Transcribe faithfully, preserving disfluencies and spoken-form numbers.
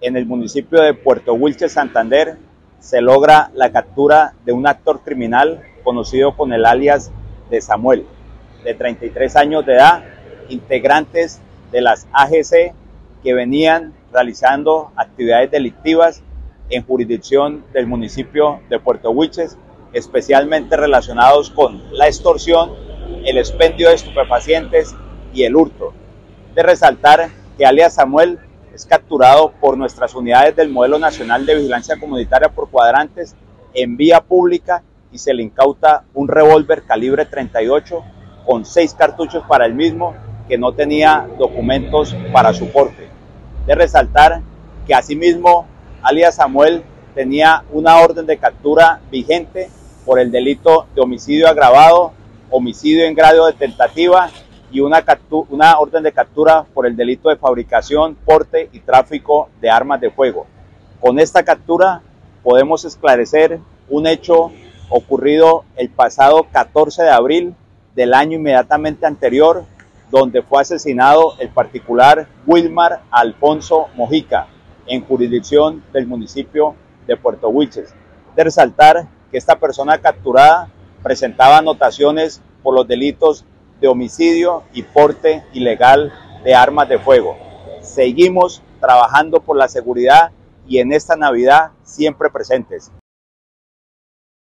en el municipio de Puerto Wilches, Santander, se logra la captura de un actor criminal conocido con el alias de Samuel, de treinta y tres años de edad, integrantes de las A G C que venían realizando actividades delictivas en jurisdicción del municipio de Puerto Wilches, especialmente relacionados con la extorsión, el expendio de estupefacientes y el hurto. De resaltar que alias Samuel es capturado por nuestras unidades del Modelo Nacional de Vigilancia Comunitaria por cuadrantes en vía pública y se le incauta un revólver calibre treinta y ocho con seis cartuchos para el mismo que no tenía documentos para su porte. De resaltar que asimismo alias Samuel tenía una orden de captura vigente por el delito de homicidio agravado, homicidio en grado de tentativa y una, una orden de captura por el delito de fabricación, porte y tráfico de armas de fuego. Con esta captura podemos esclarecer un hecho ocurrido el pasado catorce de abril del año inmediatamente anterior, donde fue asesinado el particular Wilmar Alfonso Mojica, en jurisdicción del municipio de Puerto Wilches. De resaltar que esta persona capturada presentaba anotaciones por los delitos de homicidio y porte ilegal de armas de fuego. Seguimos trabajando por la seguridad y en esta Navidad siempre presentes.